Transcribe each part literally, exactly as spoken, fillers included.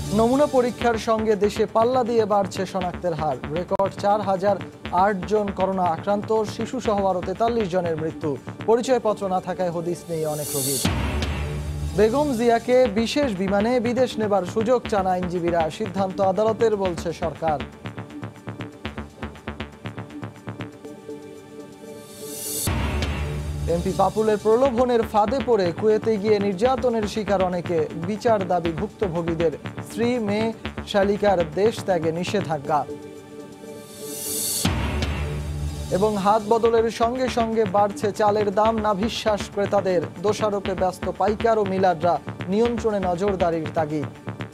নমুনা পরীক্ষার সঙ্গে দেশে পাল্লা দিয়ে বাড়ছে শনাক্তের হার। রেকর্ড চার হাজার আট জন করোনা আক্রান্ত, শিশু সহ আরো তেতাল্লিশ জনের মৃত্যু। পরিচয়পত্র না থাকায় হদিস নেই অনেক রোগীর। বেগম জিয়াকে বিশেষ বিমানে বিদেশ নেবার সুযোগ চান আইনজীবীরা, সিদ্ধান্ত আদালতের বলছে সরকার। এমপি পাপুলের প্রলোভনের ফাঁদে পড়ে কুয়েতে গিয়ে নির্যাতনের শিকার অনেকে, বিচার দাবি ভুক্তভোগীদের। স্ত্রী মেয়ে শালিকার দেশ ত্যাগে নিষেধাজ্ঞা। এবং হাত বদলের সঙ্গে সঙ্গে বাড়ছে চালের দাম, নাভিশ্বাস ক্রেতাদের। দোষারোপে ব্যস্ত পাইকার ও মিলাররা, নিয়ন্ত্রণে নজরদারির তাগিদ।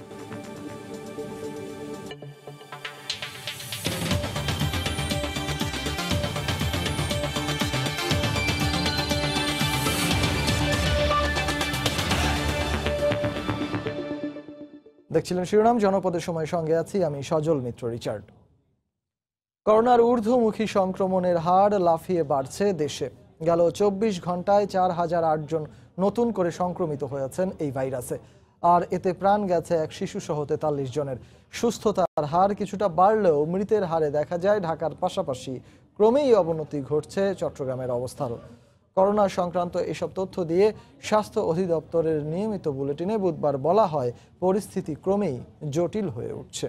দেখছিলেন শিরোনাম, জনপদের সময়, সঙ্গে আছি আমি সজল মিত্র রিচার্ড। করোনার ঊর্ধ্বমুখী সংক্রমণের হার লাফিয়ে বাড়ছে দেশে। গেল চব্বিশ ঘন্টায় চার হাজার আট জন নতুন করে সংক্রমিত হয়েছেন এই ভাইরাসে, আর এতে প্রাণ গেছে এক শিশু সহ তেতাল্লিশ জনের। সুস্থতার হার কিছুটা বাড়লেও মৃতের হারে দেখা যায় ঢাকার পাশাপাশি ক্রমেই অবনতি ঘটছে চট্টগ্রামের অবস্থারও। করোনা সংক্রান্ত এসব তথ্য দিয়ে স্বাস্থ্য অধিদপ্তরের নিয়মিত বুলেটিনে বুধবার বলা হয়, পরিস্থিতি ক্রমেই জটিল হয়ে উঠছে।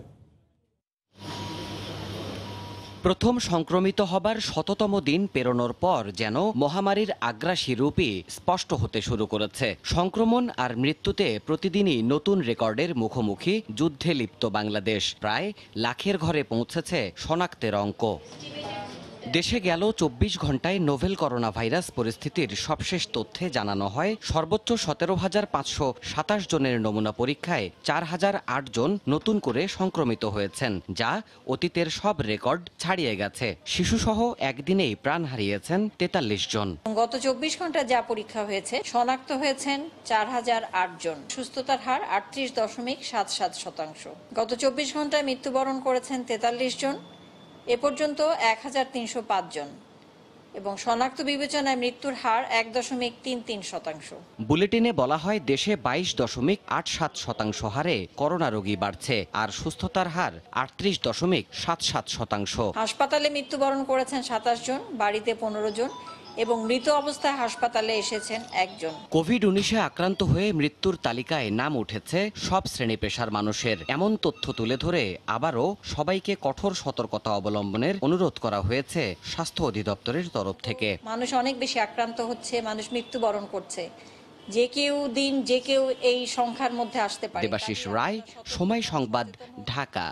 প্রথম সংক্রমিত হবার শততম দিন পেরোনোর পর যেন মহামারীর আগ্রাসী রূপই স্পষ্ট হতে শুরু করেছে। সংক্রমণ আর মৃত্যুতে প্রতিদিনই নতুন রেকর্ডের মুখোমুখি যুদ্ধে লিপ্ত বাংলাদেশ। প্রায় লাখের ঘরে পৌঁছেছে শনাক্তের অঙ্ক। দেশে গেল চব্বিশ ঘন্টায় নোভেল করোনা ভাইরাস পরিস্থিতির সবশেষ তথ্যে জানানো হয়, সর্বোচ্চ সতেরো হাজার পাঁচশো সাতাশ জনের নমুনা পরীক্ষায় চার হাজার আট জন নতুন করে সংক্রমিত হয়েছেন, যা অতীতের সব রেকর্ড ছাড়িয়ে গেছে। শিশুসহ একদিনেই প্রাণ হারিয়েছেন তেতাল্লিশ জন। গত চব্বিশ ঘন্টায় যা পরীক্ষা হয়েছে, শনাক্ত হয়েছেন চার হাজার আট জন। সুস্থতার হার আটত্রিশ দশমিক সাত সাত শতাংশ। গত চব্বিশ ঘন্টায় মৃত্যুবরণ করেছেন তেতাল্লিশ জন। এ পর্যন্ত এক হাজার তিনশো পাঁচ জন এবং শনাক্ত বিবেচনায় মৃত্যুর হার এক দশমিক তিন তিন শতাংশ। বুলেটিনে বলা হয়, দেশে বাইশ দশমিক আট সাত শতাংশ হারে করোনা রোগী বাড়ছে, আর সুস্থতার হার আটত্রিশ দশমিক সাত সাত শতাংশ। হাসপাতালে মৃত্যুবরণ করেছেন সাতাশ জন, বাড়িতে পনেরো জন এবং মৃত অবস্থায় হাসপাতালে এসেছেন একজন। কোভিড উনিশে আক্রান্ত হয়ে মৃত্যুর তালিকায় নাম উঠেছে সব শ্রেণী পেশার মানুষের। এমন তথ্য তুলে ধরে আবারও সবাইকে কঠোর সতর্কতা অবলম্বনের অনুরোধ করা হয়েছে স্বাস্থ্য অধিদপ্তরের তরফ থেকে। মানুষ অনেক বেশি আক্রান্ত হচ্ছে, মানুষ মৃত্যুবরণ করছে। যে কেউ দিন যে কেউ এই সংখ্যার মধ্যে আসতে পারে। দেবাশিস রায়, সময় সংবাদ, ঢাকা।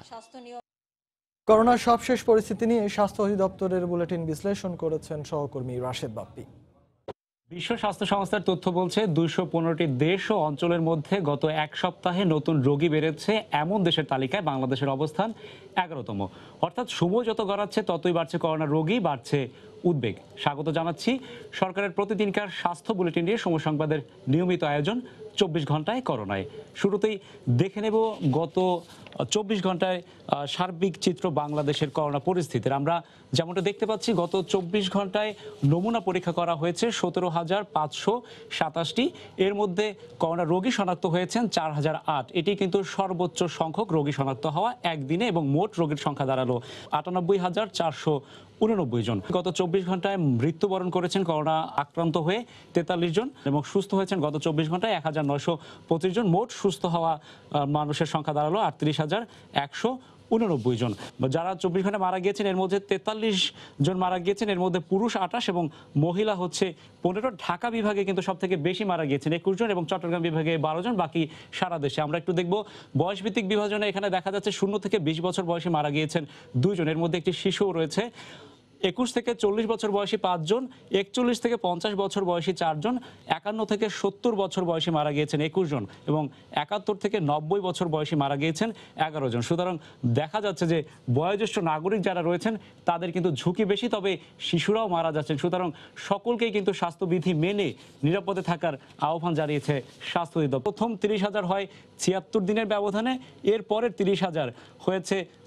করোনার সবশেষ পরিস্থিতি নিয়ে স্বাস্থ্য অধিদপ্তরের বুলেটিন বিশ্লেষণ করেছেন সহকর্মী রাশেদ বাপ্পি। বিশ্ব স্বাস্থ্য সংস্থার তথ্য বলছে, দুইশো পনেরোটি দেশ ও অঞ্চলের মধ্যে গত এক সপ্তাহে নতুন রোগী বেড়েছে। এমন দেশের তালিকায় বাংলাদেশের অবস্থান এগারোতম। অর্থাৎ সময় যত গড়াচ্ছে ততই বাড়ছে করোনা রোগী, বাড়ছে উদ্বেগ। স্বাগত জানাচ্ছি সরকারের প্রতিদিনকার স্বাস্থ্য বুলেটিন নিয়ে সময় সংবাদের নিয়মিত আয়োজন চব্বিশ ঘন্টায় করোনায়। শুরুতেই দেখে নেব গত চব্বিশ ঘন্টায় সার্বিক চিত্র বাংলাদেশের করোনা পরিস্থিতির। আমরা যেমনটা দেখতে পাচ্ছি, গত চব্বিশ ঘন্টায় নমুনা পরীক্ষা করা হয়েছে সতেরো হাজার পাঁচশো সাতাশটি। এর মধ্যে করোনা রোগী শনাক্ত হয়েছেন চার হাজার আট। এটি কিন্তু সর্বোচ্চ সংখ্যক রোগী শনাক্ত হওয়া একদিনে, এবং মোট রোগীর সংখ্যা দাঁড়ালো আটানব্বই হাজার চারশো উননব্বই জন। গত চব্বিশ ঘন্টায় মৃত্যুবরণ করেছেন করোনা আক্রান্ত হয়ে তেতাল্লিশ জন, এবং সুস্থ হয়েছেন গত চব্বিশ ঘন্টায় এক হাজার নয়শো পঁচিশ জন। মোট সুস্থ হওয়া মানুষের সংখ্যা দাঁড়ালো আটত্রিশ হাজার একশো উননব্বই জন। যারা চব্বিশ ঘন্টায় মারা গিয়েছেন এর মধ্যে তেতাল্লিশ জন মারা গিয়েছেন, এর মধ্যে পুরুষ আঠাশ এবং মহিলা হচ্ছে পনেরো। ঢাকা বিভাগে কিন্তু সব থেকে বেশি মারা গিয়েছেন একুশ জন, এবং চট্টগ্রাম বিভাগে বারো জন, বাকি সারা দেশে। আমরা একটু দেখবো বয়সভিত্তিক বিভাজনে। এখানে দেখা যাচ্ছে শূন্য থেকে বিশ বছর বয়সে মারা গিয়েছেন দুইজন, এর মধ্যে একটি শিশুও রয়েছে। একুশ থেকে চল্লিশ বছর বয়সী পাঁচজন, একচল্লিশ থেকে পঞ্চাশ বছর বয়সী চারজন, একান্ন থেকে সত্তর বছর বয়সী মারা গিয়েছেন একুশ জন, এবং একাত্তর থেকে নব্বই বছর বয়সী মারা গিয়েছেন এগারো জন। সুতরাং দেখা যাচ্ছে যে বয়োজ্যেষ্ঠ নাগরিক যারা রয়েছেন তাদের কিন্তু ঝুঁকি বেশি, তবে শিশুরাও মারা যাচ্ছেন। সুতরাং সকলকেই কিন্তু স্বাস্থ্যবিধি মেনে নিরাপদে থাকার আহ্বান জানিয়েছে স্বাস্থ্য অধিদপ্তর। প্রথম তিরিশ হাজার হয় ছিয়াত্তর দিনের ব্যবধানে, এর পরের তিরিশ হাজার হয়েছে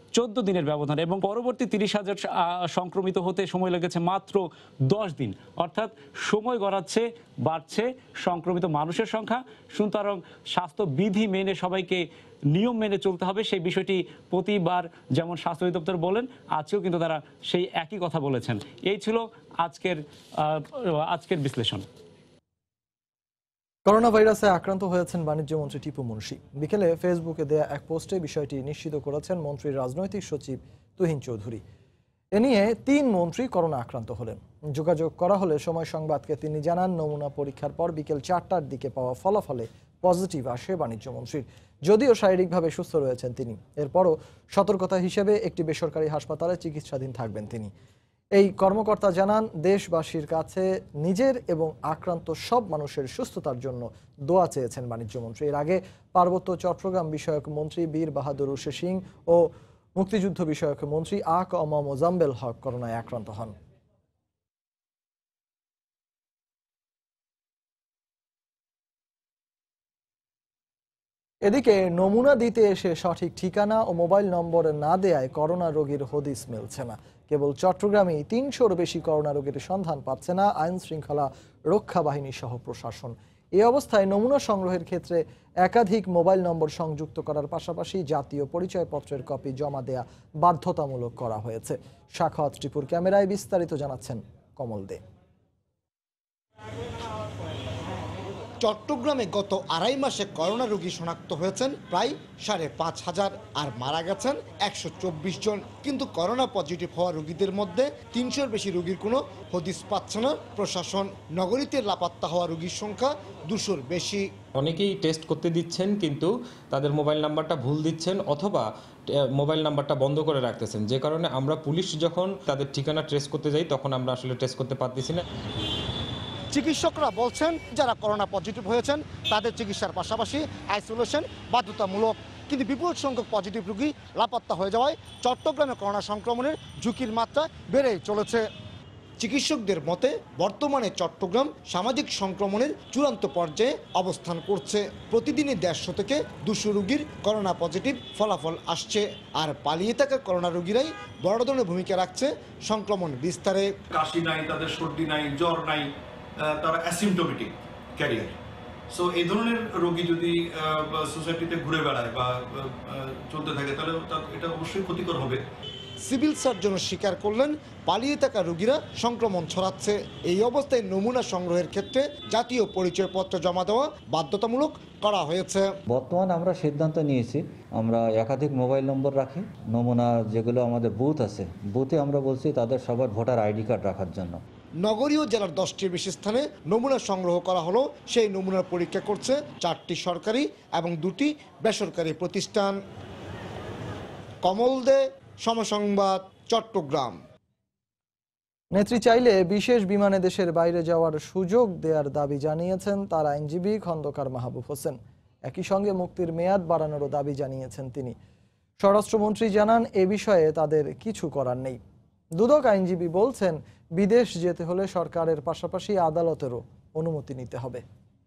চোদ্দ দিনের ব্যবধান, এবং পরবর্তী তিরিশ হাজার সংক্রমিত হতে সময় লেগেছে মাত্র দশ দিন। অর্থাৎ সময় গড়াচ্ছে, বাড়ছে সংক্রমিত মানুষের সংখ্যা। সুতরাং স্বাস্থ্যবিধি মেনে সবাইকে নিয়ম মেনে চলতে হবে, সেই বিষয়টি প্রতিবার যেমন স্বাস্থ্য অধিদপ্তর বলেন, আজকেও কিন্তু তারা সেই একই কথা বলেছেন। এই ছিল আজকের আজকের বিশ্লেষণ। করোনা ভাইরাসে আক্রান্ত হয়েছেন বাণিজ্য মন্ত্রী টিপু মুনশি। বিকেলে ফেসবুকে দেয়া এক পোস্টে বিষয়টি নিশ্চিত করেছেন মন্ত্রীর রাজনৈতিক সচিব তুহিন চৌধুরী। এ নিয়ে তিন মন্ত্রী করোনা আক্রান্ত হলেন। যোগাযোগ করা হলে সময় সংবাদকে তিনি জানান, নমুনা পরীক্ষার পর বিকেল চারটার দিকে পাওয়া ফলাফলে পজিটিভ আসে বাণিজ্য মন্ত্রীর। যদিও শারীরিকভাবে সুস্থ রয়েছেন তিনি, এরপরও সতর্কতা হিসেবে একটি বেসরকারি হাসপাতালে চিকিৎসাধীন থাকবেন তিনি। এই কর্মকর্তা জানান, দেশবাসীর কাছে নিজের এবং আক্রান্ত সব মানুষের সুস্থতার জন্য দোয়া চেয়েছেন বাণিজ্যমন্ত্রী। এর আগে পার্বত্য চট্টগ্রাম বিষয়ক মন্ত্রী বীর বাহাদুর উষে সিং ও মুক্তিযুদ্ধ বিষয়ক মন্ত্রী আ ক ম মোজাম্মেল হক করোনায় আক্রান্ত হন। এদিকে নমুনা দিতে এসে সঠিক ঠিকানা ও মোবাইল নম্বর না দেয়ায় করোনা রোগীর হদিস মিলছে না। কেবল চট্টগ্রামেই তিনশোর বেশি করোনা রোগীর সন্ধান পাচ্ছে না আইন শৃঙ্খলা রক্ষা বাহিনী সহ প্রশাসন। এই অবস্থায় নমুনা সংগ্রহের ক্ষেত্রে একাধিক মোবাইল নম্বর সংযুক্ত করার পাশাপাশি জাতীয় পরিচয়পত্রের কপি জমা দেয়া বাধ্যতামূলক করা হয়েছে। সাখাওয়াত টিপুর ক্যামেরায় বিস্তারিত জানাচ্ছেন কমল দে। চট্টগ্রামে গত আড়াই মাসে করোনা রোগী শনাক্ত হয়েছেন প্রায় সাড়ে পাঁচ হাজার আর মারা গেছেন একশো চব্বিশ জন। কিন্তু করোনা পজিটিভ হওয়া রোগীদের মধ্যে তিনশোর বেশি রোগীর কোনো হদিস পাচ্ছে না প্রশাসন। নগরীতে লাপাত্তা হওয়া রোগীর সংখ্যা দুশোর বেশি। অনেকেই টেস্ট করতে দিচ্ছেন, কিন্তু তাদের মোবাইল নাম্বারটা ভুল দিচ্ছেন অথবা মোবাইল নাম্বারটা বন্ধ করে রাখতেছেন, যে কারণে আমরা পুলিশ যখন তাদের ঠিকানা ট্রেস করতে যাই তখন আমরা আসলে ট্রেস করতে পারতেছি না। চিকিৎসকরা বলছেন, যারা করোনা পজিটিভ হয়েছেন তাদের চিকিৎসার পাশাপাশি আইসোলেশন বাধ্যতামূলক। কিন্তু বিপুল সংখ্যক পজিটিভ রোগী লাপাত্তা হয়ে যাওয়ায় চট্টগ্রামে করোনা সংক্রমণের ঝুঁকির মাত্রা বেড়েই চলেছে। চিকিৎসকদের মতে বর্তমানে চট্টগ্রাম সামাজিক সংক্রমণের চূড়ান্ত পর্যায়ে অবস্থান করছে। প্রতিদিনই দেড়শো থেকে দুশো রোগীর করোনা পজিটিভ ফলাফল আসছে, আর পালিয়ে থাকা করোনা রোগীরাই বড় ধরনের ভূমিকা রাখছে সংক্রমণ বিস্তারে। কাশি নাই, তাদের সর্দি নাই, জ্বর নাই, তারা অ্যাসিমটোমেটিক ক্যারিয়ার। সো এই ধরনের রোগী যদি সোসাইটিতে ঘুরে বেড়ায় বা চলতে থাকে তাহলে এটা অবশ্যই ক্ষতিকর হবে। সিভিল সার্জনও স্বীকার করলেন, পালিয়ে থাকা রোগীরা সংক্রমণ ছড়াচ্ছে। এই অবস্থায় নমুনা সংগ্রহের ক্ষেত্রে জাতীয় পরিচয়পত্র জমা দেওয়া বাধ্যতামূলক করা হয়েছে। বর্তমানে আমরা সিদ্ধান্ত নিয়েছি, আমরা একাধিক মোবাইল নম্বর রাখি। নমুনা যেগুলো আমাদের বুথ আছে, বুথে আমরা বলছি তাদের সবার ভোটার আইডি কার্ড রাখার জন্য। নগরীয় জেলার দশটির বেশি স্থানে নমুনা সংগ্রহ করা হলো। সেই নমুনার পরীক্ষা করছে চারটি সরকারি এবং দুটি বেসরকারি প্রতিষ্ঠান। কমল দে, সময় সংবাদ, চট্টগ্রাম। নেত্রী চাইলে বিশেষ বিমানে দেশের বাইরে যাওয়ার সুযোগ দেওয়ার দাবি জানিয়েছেন তার আইনজীবী খন্দকার মাহবুব হোসেন। একই সঙ্গে মুক্তির মেয়াদ বাড়ানোরও দাবি জানিয়েছেন তিনি। স্বরাষ্ট্রমন্ত্রী জানান, এ বিষয়ে তাদের কিছু করার নেই। দুদক আইনজীবী বলছেন, বিদেশ যেতে হলে সরকারের পাশাপাশি আদালতেরও অনুমতি নিতে হবে।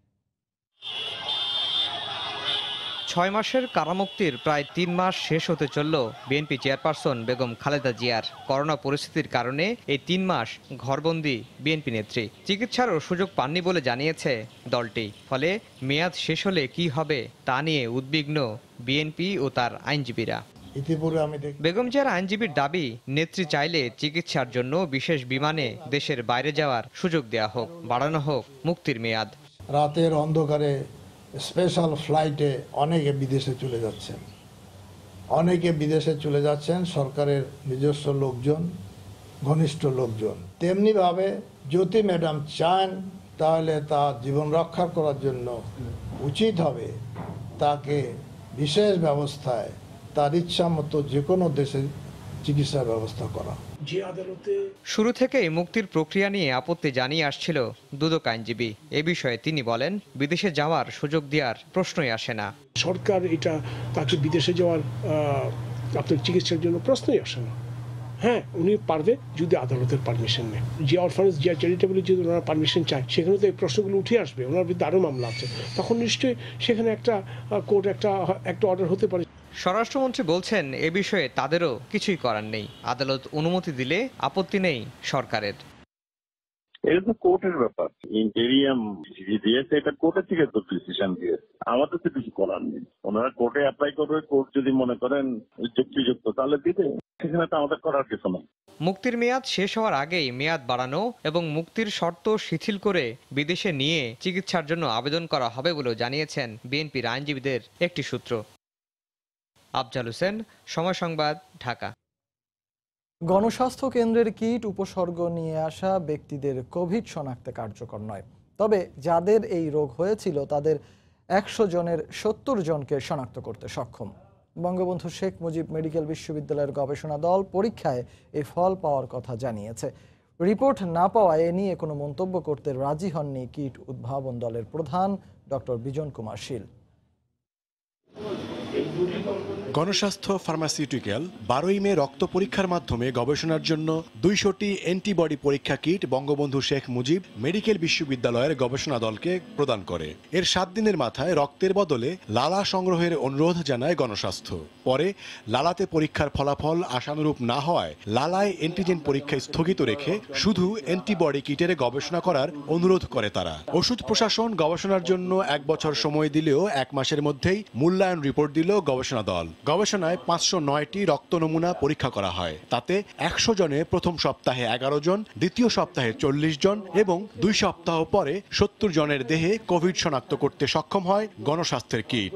ছয় মাসের কারামুক্তির প্রায় তিন মাস শেষ হতে চলল বিএনপি চেয়ারপারসন বেগম খালেদা জিয়ার। করোনা পরিস্থিতির কারণে এই তিন মাস ঘরবন্দি বিএনপি নেত্রী। চিকিৎসারও সুযোগ পাননি বলে জানিয়েছে দলটি। ফলে মেয়াদ শেষ হলে কি হবে তা নিয়ে উদ্বিগ্ন বিএনপি ও তার আইনজীবীরা। বেগম জিয়ার আইনজীবীর দাবি, নেত্রী চাইলে চিকিৎসার জন্য বিশেষ বিমানে দেশের বাইরে যাওয়ার সুযোগ দেওয়া হোক, বাড়ানো হোক মুক্তির মেয়াদ। রাতের অন্ধকারে স্পেশাল ফ্লাইটে অনেকে বিদেশে চলে যাচ্ছেন, অনেকে বিদেশে চলে যাচ্ছেন সরকারের নিজস্ব লোকজন, ঘনিষ্ঠ লোকজন। তেমনিভাবে যদি ম্যাডাম চান তাহলে তার জীবন রক্ষা করার জন্য উচিত হবে তাকে বিশেষ ব্যবস্থায় তার ইচ্ছা মতো যে কোনো দেশে চিকিৎসার ব্যবস্থা করা। শুরু থেকেই মুক্তির প্রক্রিয়া নিয়ে আপত্তি জানিয়ে আসছিল দুদক আইনজীবী। এ বিষয়ে তিনি বলেন, বিদেশে যাওয়ার সুযোগ দেওয়ার প্রশ্নই আসে না। সরকার এটা তাকে বিদেশে যাওয়ার আপনার চিকিৎসার জন্য প্রশ্নই আসে না। হ্যাঁ উনি পারবে যদি আদালতের পারমিশন নেয়। যে অরফানেজ যে চ্যারিটেবল যদি ওনারা পারমিশন চায় সেখানে তো এই প্রশ্নগুলো উঠে আসবে, ওনার বিরুদ্ধে আরও মামলা আছে, তখন নিশ্চয়ই সেখানে একটা কোর্ট একটা একটা অর্ডার হতে পারে। স্বরাষ্ট্রমন্ত্রী বলছেন এ বিষয়ে তাদেরও কিছুই করার নেই, আদালত অনুমতি দিলে আপত্তি নেই সরকারের। এটা তো কোর্টের ব্যাপার, ইন্টেরিয়াম দিয়েছে, এটা কোর্টের থেকে তো ডিসিশন দিয়েছে, আমাদের তো কিছু করার নেই। ওনারা কোর্টে অ্যাপ্লাই করবে, কোর্ট যদি মনে করেন যুক্তিযুক্ত তাহলে দিতে, সেখানে তো আমাদের করার কিছু নেই। মুক্তির মেয়াদ শেষ হওয়ার আগেই মেয়াদ বাড়ানো এবং মুক্তির শর্ত শিথিল করে বিদেশে নিয়ে চিকিৎসার জন্য আবেদন করা হবে বলেও জানিয়েছেন বিএনপির আইনজীবীদের একটি সূত্র। আফজাল হোসেন, সময় সংবাদ, ঢাকা। গণস্বাস্থ্য কেন্দ্রের কিট উপসর্গ নিয়ে আসা ব্যক্তিদের কোভিড শনাক্তে কার্যকর নয়, তবে যাদের এই রোগ হয়েছিল তাদের একশো জনের সত্তর জনকে শনাক্ত করতে সক্ষম। বঙ্গবন্ধু শেখ মুজিব মেডিকেল বিশ্ববিদ্যালয়ের গবেষণা দল পরীক্ষায় এই ফল পাওয়ার কথা জানিয়েছে। রিপোর্ট না পাওয়ায় এ নিয়ে কোনো মন্তব্য করতে রাজি হননি কিট উদ্ভাবন দলের প্রধান ডক্টর বিজন কুমার শীল। গণস্বাস্থ্য ফার্মাসিউটিক্যাল বারোই মে রক্ত পরীক্ষার মাধ্যমে গবেষণার জন্য দুইশোটি অ্যান্টিবডি পরীক্ষা কিট বঙ্গবন্ধু শেখ মুজিব মেডিকেল বিশ্ববিদ্যালয়ের গবেষণা দলকে প্রদান করে। এর সাত দিনের মাথায় রক্তের বদলে লালা সংগ্রহের অনুরোধ জানায় গণস্বাস্থ্য। পরে লালাতে পরীক্ষার ফলাফল আশানুরূপ না হওয়ায় লালায় অ্যান্টিজেন পরীক্ষা স্থগিত রেখে শুধু অ্যান্টিবডি কিটের গবেষণা করার অনুরোধ করে তারা। ওষুধ প্রশাসন গবেষণার জন্য এক বছর সময় দিলেও এক মাসের মধ্যেই মূল্যায়ন রিপোর্ট দিল গবেষণা দল। গবেষণায় পাঁচশো নয়টি রক্ত নমুনা পরীক্ষা করা হয়, তাতে একশো জনে প্রথম সপ্তাহে এগারো জন, দ্বিতীয় সপ্তাহে চল্লিশ জন এবং দুই সপ্তাহ পরে সত্তর জনের দেহে কোভিড শনাক্ত করতে সক্ষম হয় গণস্বাস্থ্যের কিট।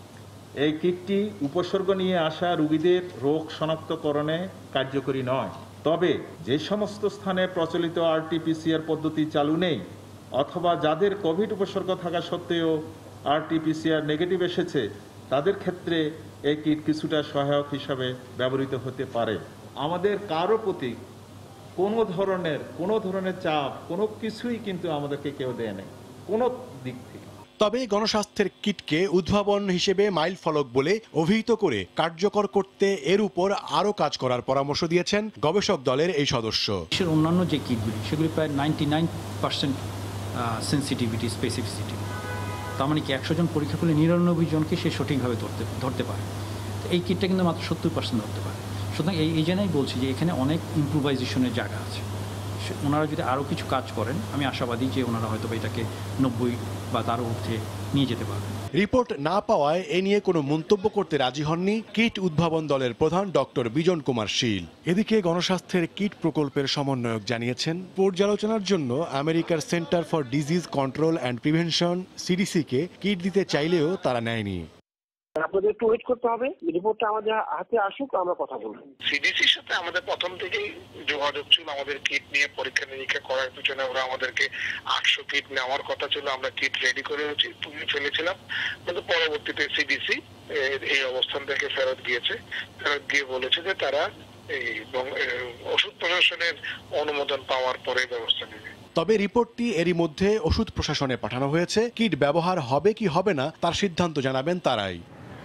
এই কিটটি উপসর্গ নিয়ে আসা রোগীদের রোগ শনাক্তকরণে কার্যকরী নয়, তবে যে সমস্ত স্থানে প্রচলিত আরটিপিসিআর পদ্ধতি চালু নেই অথবা যাদের কোভিড উপসর্গ থাকা সত্ত্বেও আরটিপিসিআর নেগেটিভ এসেছে তাদের ক্ষেত্রে এই কিট কিছুটা সহায়ক হিসাবে ব্যবহৃত হতে পারে। আমাদের কারো প্রতি কোনো ধরনের কোনো ধরনের চাপ কোনো কিছুই কিন্তু আমাদেরকে কেউ দেয় নাই কোনো দিক থেকে। তবে গণস্বাস্থ্যের কিটকে উদ্ভাবন হিসেবে মাইল ফলক বলে অভিহিত করে কার্যকর করতে এর উপর আরও কাজ করার পরামর্শ দিয়েছেন গবেষক দলের এই সদস্য। অন্যান্য যে কিটগুলি সেগুলি প্রায় ninety nine percent sensitivity specificity, তার মানে কি একশো জন পরীক্ষা করলে নিরানব্বই জনকে সে সঠিকভাবে ধরতে ধরতে পারে। এই কিটটা কিন্তু মাত্র সত্তর পার্সেন্ট ধরতে পারে। সুতরাং এই এই জন্যই বলছি যে এখানে অনেক ইম্প্রোভাইজেশনের জায়গা আছে। ওনারা যদি আরও কিছু কাজ করেন আমি আশাবাদী যে ওনারা হয়তো এটাকে নব্বই বা তারও ঊর্ধ্বে নিয়ে যেতে পারবেন। রিপোর্ট না পাওয়ায় এ নিয়ে কোনো মন্তব্য করতে রাজি হননি কিট উদ্ভাবন দলের প্রধান ডক্টর বিজন কুমার শীল। এদিকে গণস্বাস্থ্যের কিট প্রকল্পের সমন্বয়ক জানিয়েছেন পর্যালোচনার জন্য আমেরিকার centre for disease control and prevention সিডিসিকে কিট দিতে চাইলেও তারা নেয়নি। আপনাদের একটু ওয়েট করতে হবে, রিপোর্টটা আমাদের হাতে আসুক, আমরা কথা বলবো। সিডিসির সাথে আমাদের প্রথম থেকেই যোগাযোগ ছিল, আমাদের কিট নিয়ে পরীক্ষা নিরীক্ষা করার পিছনে ওরা আমাদেরকে আটশো কিট নেওয়ার কথা ছিল, আমরা কিট রেডি করে তুলে ফেলেছিলাম, কিন্তু পরবর্তীতে সিডিসি এই অবস্থান থেকে ফেরত গিয়েছে, ফেরত গিয়ে বলেছে যে তারা এই ওষুধ প্রশাসনের অনুমোদন পাওয়ার পরে ব্যবস্থা নেবে। তবে রিপোর্টটি এরই মধ্যে ওষুধ প্রশাসনে পাঠানো হয়েছে, কিট ব্যবহার হবে কি হবে না তার সিদ্ধান্ত জানাবেন তারাই।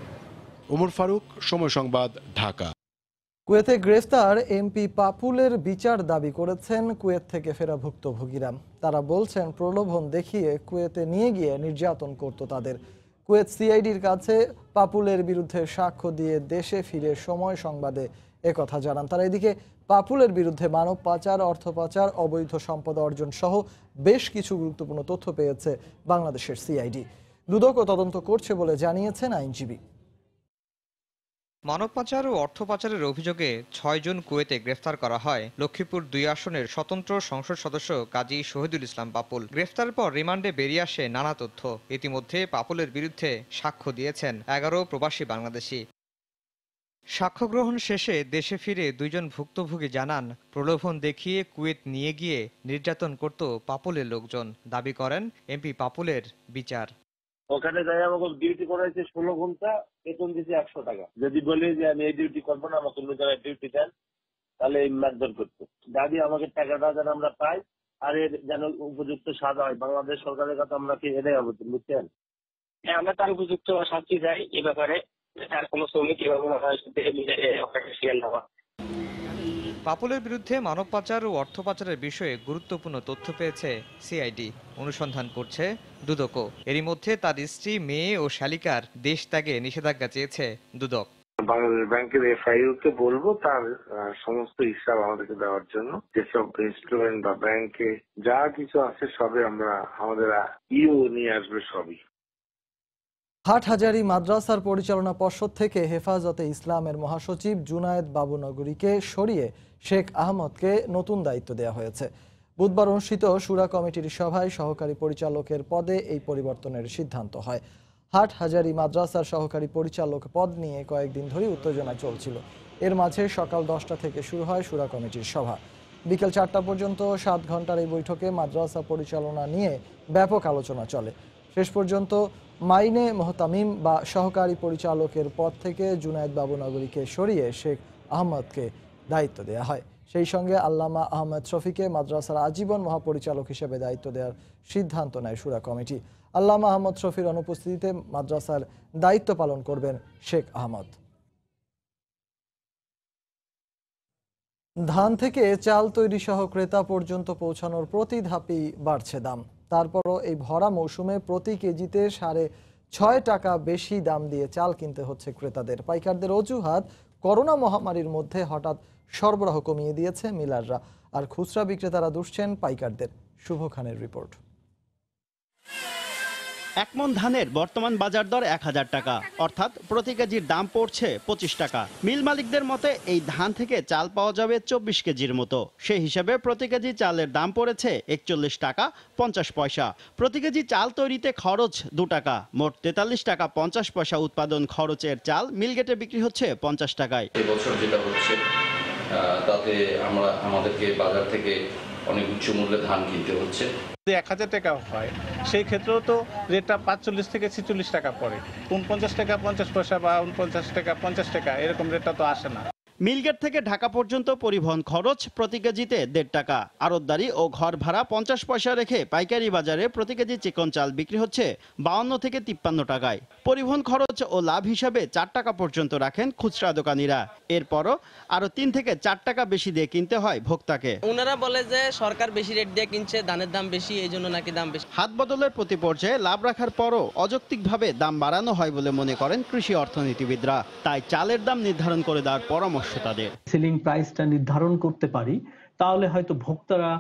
ওমর ফারুক, সময় সংবাদ, ঢাকা। কুয়েতে গ্রেফতার এমপি পাপুলের বিচার দাবি করেছেন কুয়েত থেকে ফেরা ভুক্তভোগীরা। তারা বলছেন প্রলোভন দেখিয়ে কুয়েতে নিয়ে গিয়ে নির্যাতন করত তাদের। কুয়েত সিআইডির কাছে পাপুলের বিরুদ্ধে সাক্ষ্য দিয়ে দেশে ফিরে সময় সংবাদে একথা জানান তারা। এদিকে পাপুলের বিরুদ্ধে মানব পাচার, অর্থ পাচার, অবৈধ সম্পদ অর্জন সহ বেশ কিছু গুরুত্বপূর্ণ তথ্য পেয়েছে বাংলাদেশের সিআইডি। দুদক তদন্ত করছে বলে জানিয়েছেন আইনজীবী। মানব পাচার ও অর্থ পাচারের অভিযোগে ছয় জন কুয়েতে গ্রেফতার করা হয় লক্ষ্মীপুর দুই আসনের স্বতন্ত্র সংসদ সদস্য কাজী শহীদুল ইসলাম পাপুল। গ্রেফতারের পর রিমান্ডে বেরিয়ে আসে নানা তথ্য। ইতিমধ্যে পাপুলের বিরুদ্ধে সাক্ষ্য দিয়েছেন এগারো প্রবাসী বাংলাদেশি। সাক্ষ্য গ্রহণ শেষে দেশে ফিরে দুইজন ভুক্তভোগী জানান প্রলোভন দেখিয়ে কুয়েত নিয়ে গিয়ে নির্যাতন করত পাপুলের লোকজন। দাবি করেন এমপি পাপুলের বিচার। ওখানে যাই আমাকে ডিউটি করাইছে ষোলো ঘন্টা, বেতন দিচ্ছে একশো টাকা। যদি বলি যে আমি এই ডিউটি করবো না, আমাকে অন্য জায়গায় ডিউটি দেন, তাহলে এই মারধর করতো। দাবি আমাকে টাকাটা যেন আমরা পাই আর এর যেন উপযুক্ত সাজা হয়। বাংলাদেশ সরকারের কাছে আমরা কি এটাই আবেদন, বুঝছেন? হ্যাঁ, আমরা তার উপযুক্ত শাস্তি চাই এ ব্যাপারে। তার কোনো শ্রমিক এভাবে পাপুলের বিরুদ্ধে মানব পাচার ও অর্থ পাচারের বিষয়ে গুরুত্বপূর্ণ তথ্য পেয়েছে সিআইডি, অনুসন্ধান করছে দুদকও। এরই মধ্যে তার স্ত্রী, মেয়ে ও শালিকার দেশ ত্যাগে নিষেধাজ্ঞা চেয়েছে দুদক। বাংলাদেশ ব্যাংকের এফআইইউ কে বলবো তার সমস্ত হিসাব আমাদেরকে দেওয়ার জন্য, যেসব ইনস্ট্রুমেন্ট বা ব্যাংকে যা কিছু আছে সবে আমরা আমাদের ইও নিয়ে আসবে সবই। হাটহাজারী মাদ্রাসার পরিচালনা পর্ষদ থেকে হেফাজতে ইসলামের মহাসচিব জুনায়েদ বাবুনগরীকে সরিয়ে শেখ আহমদকে নতুন দায়িত্ব দেওয়া হয়েছে। বুধবার অনুষ্ঠিত শুরা কমিটির সভায় সহকারী পরিচালকের পদে এই পরিবর্তনের সিদ্ধান্ত হয়। হাটহাজারী মাদ্রাসার সহকারী পরিচালক পদ নিয়ে কয়েকদিন ধরে উত্তেজনা চলছিল। এর মাঝে সকাল দশটা থেকে শুরু হয় শুরা কমিটির সভা। বিকেল চারটা পর্যন্ত সাত ঘন্টার এই বৈঠকে মাদ্রাসা পরিচালনা নিয়ে ব্যাপক আলোচনা চলে। শেষ পর্যন্ত মাইনে মোহতামিম বা সহকারী পরিচালকের পদ থেকে জুনায়েদ বাবুনগরীকে সরিয়ে শেখ আহমদকে দায়িত্ব দেওয়া হয়। সেই সঙ্গে আল্লামা আহমেদ শফিকে মাদ্রাসার আজীবন মহাপরিচালক হিসেবে দায়িত্ব দেওয়ার সিদ্ধান্ত নেয় শুরা কমিটি। আল্লামা আহমদ শফির অনুপস্থিতিতে মাদ্রাসার দায়িত্ব পালন করবেন শেখ আহমদ। ধান থেকে চাল তৈরি সহ ক্রেতা পর্যন্ত পৌঁছানোর প্রতি ধাপেই বাড়ছে দাম। তারপরও এই ভরা মৌসুমে প্রতি কেজিতে সাড়ে ছয় টাকা বেশি দাম দিয়ে চাল কিনতে হচ্ছে ক্রেতাদের। পাইকারদের অজুহাত, করোনা মহামারীর মধ্যে হঠাৎ সরবরাহ কমিয়ে দিয়েছে মিলাররা, আর খুচরা বিক্রেতারা দুষছেন পাইকারদের। শুভ খানের রিপোর্ট। এক মণ ধানের বর্তমান বাজার দর এক হাজার টাকা, অর্থাৎ প্রতি কেজির দাম পড়ছে পঁচিশ টাকা। মিল মালিকদের মতে এই ধান থেকে চাল পাওয়া যাবে চব্বিশ কেজির মতো। সেই হিসাবে প্রতি কেজি চালের দাম পড়েছে একচল্লিশ টাকা পঞ্চাশ পয়সা। প্রতি কেজি চাল তৈরিতে খরচ দু টাকা, মোট তেতাল্লিশ টাকা পঞ্চাশ পয়সা উৎপাদন খরচের চাল মিলগেটে বিক্রি হচ্ছে পঞ্চাশ টাকায়। এবছর যেটা হচ্ছে তাতে আমরা আমাদেরকে বাজার থেকে অনেক উচ্চ মূল্যে ধান কিনতে হচ্ছে। যদি এক হাজার টাকা হয় সেই ক্ষেত্রেও তো রেটটা পাঁচচল্লিশ থেকে ছিচল্লিশ টাকা পড়ে। উনপঞ্চাশ টাকা পঞ্চাশ পয়সা বা উনপঞ্চাশ টাকা পঞ্চাশ টাকা এরকম রেটটা তো আসে না। মিলগেট থেকে ঢাকা পর্যন্ত পরিবহন খরচ প্রতি কেজিতে দেড় টাকা। আড়তদারি ও ঘর ভাড়া পঞ্চাশ পয়সা রেখে পাইকারি বাজারে প্রতি কেজি চিকন চাল বিক্রি হচ্ছে বাউন্ন থেকে তিপ্পান্ন টাকায়। পরিবহন খরচ ও লাভ হিসাবে চার টাকা পর্যন্ত রাখেন খুচরা দোকানিরা। এরপরও আরো তিন থেকে চার টাকা বেশি দিয়ে কিনতে হয় ভোক্তাকে। ওনারা বলে যে সরকার বেশি রেট দিয়ে কিনছে, ধানের দাম বেশি, এই জন্য নাকি দাম বেশি। হাত বদলের প্রতি পর্যায়ে লাভ রাখার পরও অযৌক্তিকভাবে দাম বাড়ানো হয় বলে মনে করেন কৃষি অর্থনীতিবিদরা। তাই চালের দাম নির্ধারণ করে দেওয়ার পরামর্শ তাদের। সেলিং প্রাইসটা নির্ধারণ করতে পারি, তাহলে হয়তো ভোক্তারা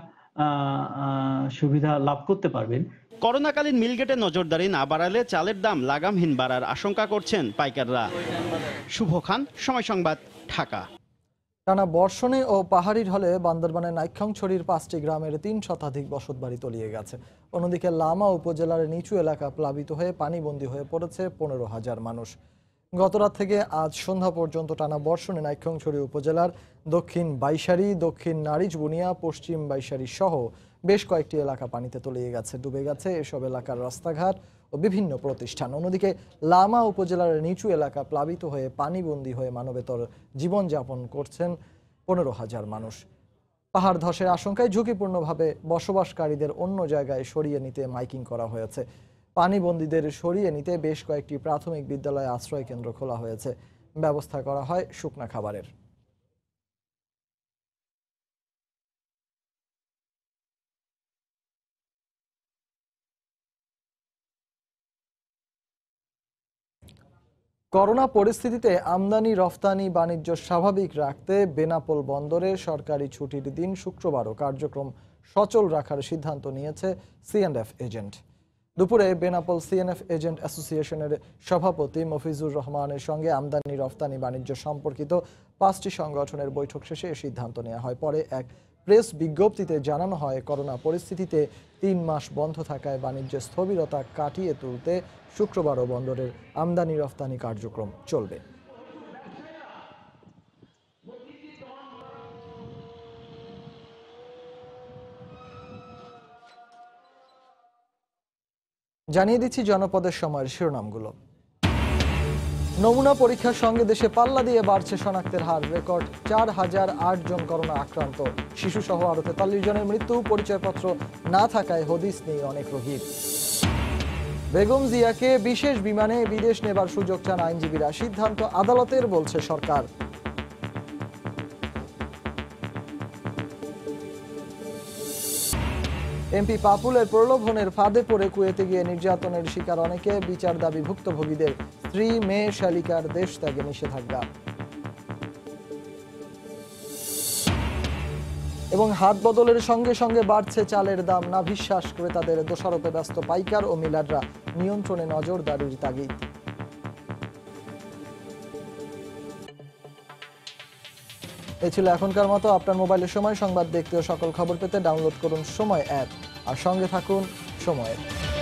সুবিধা লাভ করতে পারবেন। করোনাকালীন মিলগেটে নজরদারি না বাড়ালে চালের দাম লাগামহীন বাড়ার আশঙ্কা করছেন পাইকাররা। শুভ খান, সময় সংবাদ, ঢাকা। টানা বর্ষণে ও পাহাড়ি ঢলে বান্দরবানের নাইক্ষ্যংছড়ির পাঁচটি গ্রামের তিন শতাধিক বসতবাড়ি তলিয়ে গেছে। অন্যদিকে লামা উপজেলার নিচু এলাকা প্লাবিত হয়ে পানিবন্দী হয়ে পড়েছে পনেরো হাজার মানুষ। গতরাত থেকে আজ সন্ধ্যা পর্যন্ত টানা বর্ষণে নাইক্ষ্যংছড়ি উপজেলার দক্ষিণ বাইশারি, দক্ষিণ নারিজবুনিয়া, পশ্চিম বাইশারি সহ বেশ কয়েকটি এলাকা পানিতে তলিয়ে গেছে। ডুবে গেছে এসব এলাকার রাস্তাঘাট ও বিভিন্ন প্রতিষ্ঠান। অন্যদিকে লামা উপজেলার নিচু এলাকা প্লাবিত হয়ে পানিবন্দী হয়ে মানবেতর জীবনযাপন করছেন পনেরো হাজার মানুষ। পাহাড় ধসের আশঙ্কায় ঝুঁকিপূর্ণভাবে বসবাসকারীদের অন্য জায়গায় সরিয়ে নিতে মাইকিং করা হয়েছে। পানিবন্দীদের সরিয়ে নিতে বেশ কয়েকটি প্রাথমিক বিদ্যালয়ে আশ্রয় কেন্দ্র খোলা হয়েছে। ব্যবস্থা করা হয় শুকনা খাবারের। করোনা পরিস্থিতিতে আমদানি রফতানি বাণিজ্য স্বাভাবিক রাখতে বেনাপোল বন্দরে সরকারি ছুটির দিন শুক্রবারও কার্যক্রম সচল রাখার সিদ্ধান্ত নিয়েছে সিএনএফ এজেন্ট। দুপুরে বেনাপোল সিএনএফ এজেন্ট অ্যাসোসিয়েশনের সভাপতি মফিজুর রহমানের সঙ্গে আমদানি রফতানি বাণিজ্য সম্পর্কিত পাঁচটি সংগঠনের বৈঠক শেষে এ সিদ্ধান্ত নেওয়া হয়। পরে এক প্রেস বিজ্ঞপ্তিতে জানানো হয়, করোনা পরিস্থিতিতে তিন মাস বন্ধ থাকায় বাণিজ্যের স্থবিরতা কাটিয়ে তুলতে শুক্রবারও বন্দরের আমদানি রফতানি কার্যক্রম চলবে। জানিয়ে দিচ্ছি জনপদের সময়ের শিরোনামগুলো। নমুনা পরীক্ষার সঙ্গে দেশে পাল্লা দিয়ে বাড়ছে শনাক্তের হার। রেকর্ড চার হাজার আট জন করোনা আক্রান্ত। শিশুসহ আরো তেতাল্লিশ জনের মৃত্যু। পরিচয়পত্র না থাকায় হদিস নেই অনেক রোগীর। বেগম জিয়াকে বিশেষ বিমানে বিদেশ নেবার সুযোগ চান আইনজীবীরা। সিদ্ধান্ত আদালতের বলছে সরকার। এমপি পাপুলের প্রলোভনের ফাঁদে পড়ে কুয়েতে গিয়ে নির্যাতনের শিকার অনেকে, বিচার দাবি ভুক্তভোগীদের। স্ত্রী মেয়ে শালিকার দেশ ত্যাগে নিষেধাজ্ঞা। এবং হাত বদলের সঙ্গে সঙ্গে বাড়ছে চালের দাম, না বিশ্বাস ক্রেতাদের, দোষারোপে ব্যস্ত পাইকার ও মিলাররা, নিয়ন্ত্রণে নজরদারির তাগিদ। এই ছিল এখনকার মতো। আপনার মোবাইলের সময় সংবাদ দেখতে ও সকল খবর পেতে ডাউনলোড করুন সময় অ্যাপ আর সঙ্গে থাকুন সময়ের।